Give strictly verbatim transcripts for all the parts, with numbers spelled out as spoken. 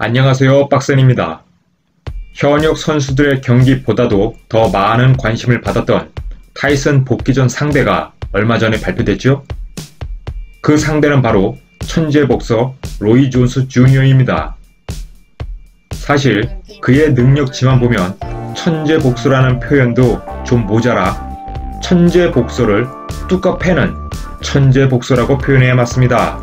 안녕하세요, 빡센입니다. 현역 선수들의 경기보다도 더 많은 관심을 받았던 타이슨 복귀 전 상대가 얼마 전에 발표됐죠? 그 상대는 바로 천재 복서 로이 존스 주니어입니다. 사실 그의 능력치만 보면 천재 복서라는 표현도 좀 모자라 천재 복서를 뚜까 패는 천재 복서라고 표현해야 맞습니다.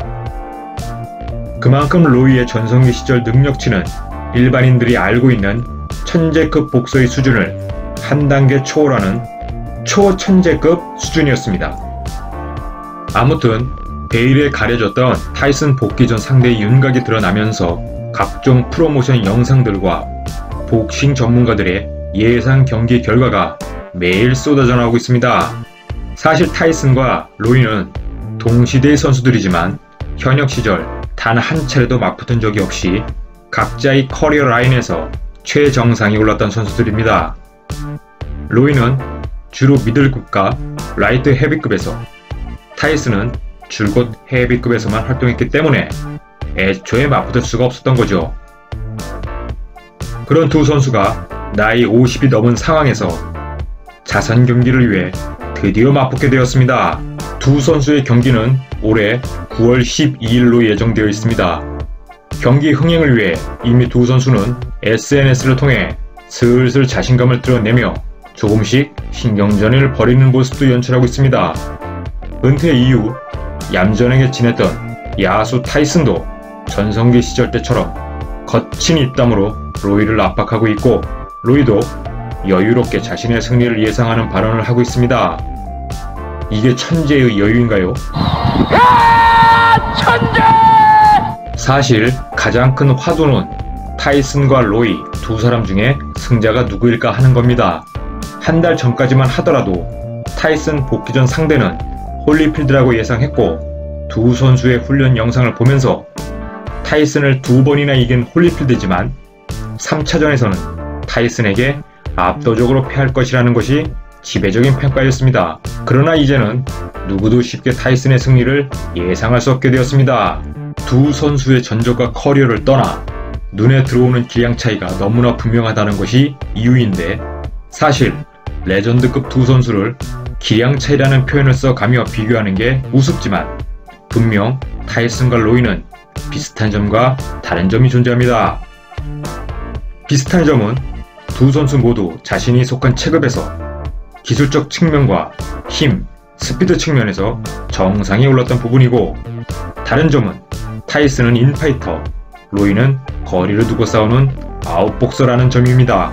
그만큼 로이의 전성기 시절 능력치는 일반인들이 알고 있는 천재급 복서의 수준을 한 단계 초월하는 초천재급 수준이었습니다. 아무튼 베일에 가려졌던 타이슨 복귀 전 상대의 윤곽이 드러나면서 각종 프로모션 영상들과 복싱 전문가들의 예상 경기 결과가 매일 쏟아져 나오고 있습니다. 사실 타이슨과 로이는 동시대의 선수들이지만 현역 시절 단 한 차례도 맞붙은 적이 없이 각자의 커리어 라인에서 최정상에 올랐던 선수들입니다. 로이는 주로 미들급과 라이트 헤비급에서, 타이슨은 줄곧 헤비급에서만 활동했기 때문에 애초에 맞붙을 수가 없었던 거죠. 그런 두 선수가 나이 오십이 넘은 상황에서 자선 경기를 위해 드디어 맞붙게 되었습니다. 두 선수의 경기는 올해 구월 십이일로 예정되어 있습니다. 경기 흥행을 위해 이미 두 선수는 에스엔에스를 통해 슬슬 자신감을 드러내며 조금씩 신경전을 벌이는 모습도 연출하고 있습니다. 은퇴 이후 얌전하게 지냈던 야수 타이슨도 전성기 시절 때처럼 거친 입담으로 로이를 압박하고 있고, 로이도 여유롭게 자신의 승리를 예상하는 발언을 하고 있습니다. 이게 천재의 여유인가요? 야! 천재! 사실 가장 큰 화두는 타이슨과 로이 두 사람 중에 승자가 누구일까 하는 겁니다. 한 달 전까지만 하더라도 타이슨 복귀 전 상대는 홀리필드라고 예상했고, 두 선수의 훈련 영상을 보면서 타이슨을 두 번이나 이긴 홀리필드지만 삼 차전에서는 타이슨에게 압도적으로 패할 것이라는 것이 지배적인 평가였습니다. 그러나 이제는 누구도 쉽게 타이슨의 승리를 예상할 수 없게 되었습니다. 두 선수의 전적과 커리어를 떠나 눈에 들어오는 기량 차이가 너무나 분명하다는 것이 이유인데, 사실 레전드급 두 선수를 기량 차이라는 표현을 써가며 비교하는 게 우습지만 분명 타이슨과 로이는 비슷한 점과 다른 점이 존재합니다. 비슷한 점은 두 선수 모두 자신이 속한 체급에서 기술적 측면과 힘, 스피드 측면에서 정상에 올랐던 부분이고, 다른 점은 타이슨은 인파이터, 로이는 거리를 두고 싸우는 아웃복서라는 점입니다.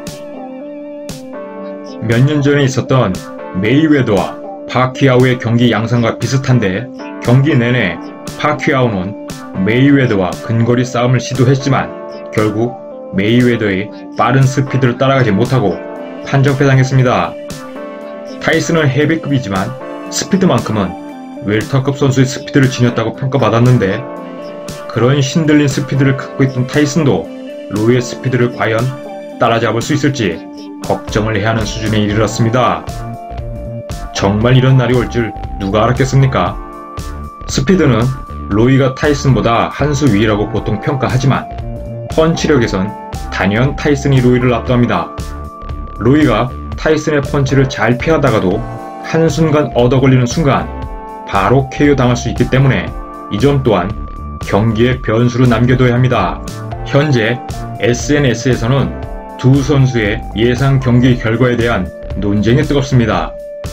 몇 년 전에 있었던 메이웨더와 파퀴아오의 경기 양상과 비슷한데, 경기 내내 파퀴아오는 메이웨더와 근거리 싸움을 시도했지만 결국 메이웨더의 빠른 스피드를 따라가지 못하고 판정패당했습니다. 타이슨은 헤비급이지만 스피드만큼은 웰터급 선수의 스피드를 지녔다고 평가받았는데, 그런 신들린 스피드를 갖고 있던 타이슨도 로이의 스피드를 과연 따라잡을 수 있을지 걱정을 해야 하는 수준에 이르렀습니다. 정말 이런 날이 올 줄 누가 알았겠습니까? 스피드는 로이가 타이슨보다 한 수 위라고 보통 평가하지만 펀치력에선 단연 타이슨이 로이를 압도합니다. 로이가 타이슨의 펀치를 잘 피하다가도 한순간 얻어걸리는 순간 바로 케이오 당할 수 있기 때문에 이 점 또한 경기에 변수로 남겨둬야 합니다. 현재 에스엔에스에서는 두 선수의 예상 경기 결과에 대한 논쟁이 뜨겁습니다.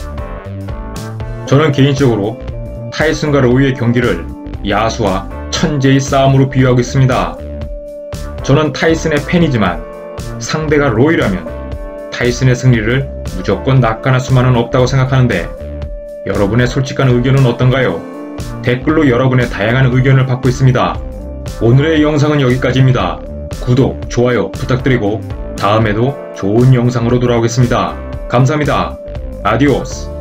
저는 개인적으로 타이슨과 로이의 경기를 야수와 천재의 싸움으로 비유하고 있습니다. 저는 타이슨의 팬이지만 상대가 로이라면 타이슨의 승리를 무조건 낙관할 수만은 없다고 생각하는데, 여러분의 솔직한 의견은 어떤가요? 댓글로 여러분의 다양한 의견을 받고 있습니다. 오늘의 영상은 여기까지입니다. 구독, 좋아요 부탁드리고 다음에도 좋은 영상으로 돌아오겠습니다. 감사합니다. 아디오스.